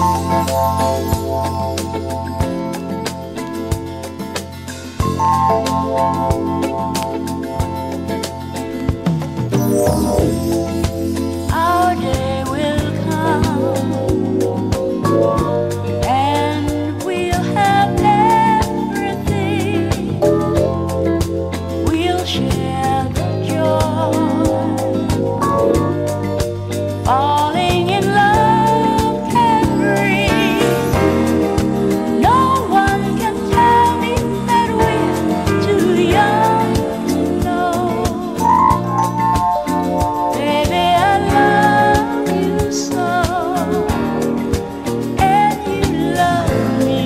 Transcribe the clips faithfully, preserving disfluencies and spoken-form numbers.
Our day will come and we'll have everything. We'll share the joy. Falling in love can bring. No one can tell me that we're too young to know. Baby, I love you so, and you love me.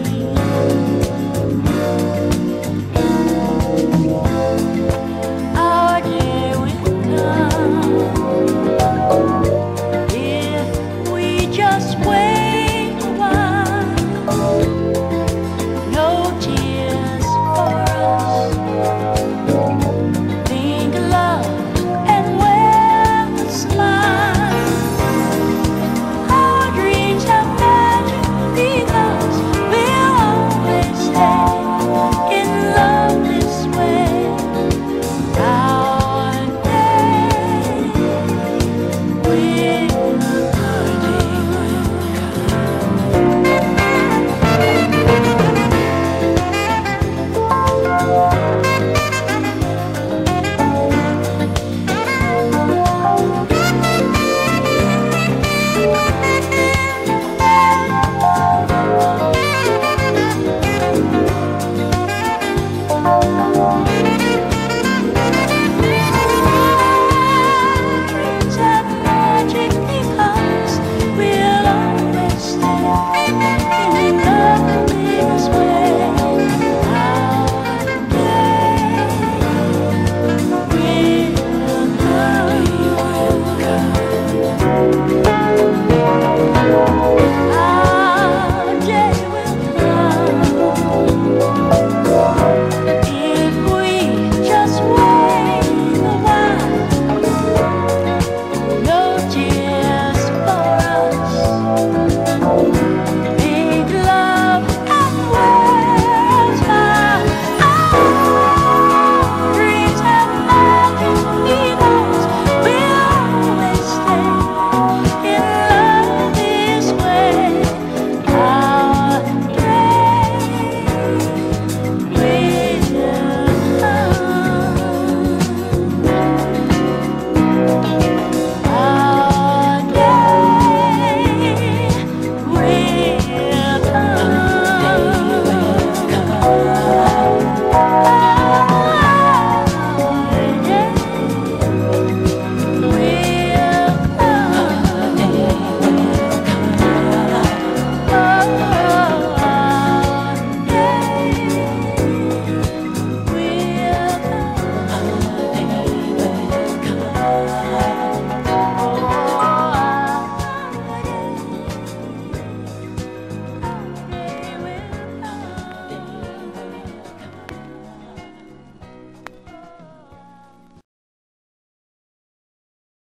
Our day will come if we just wait.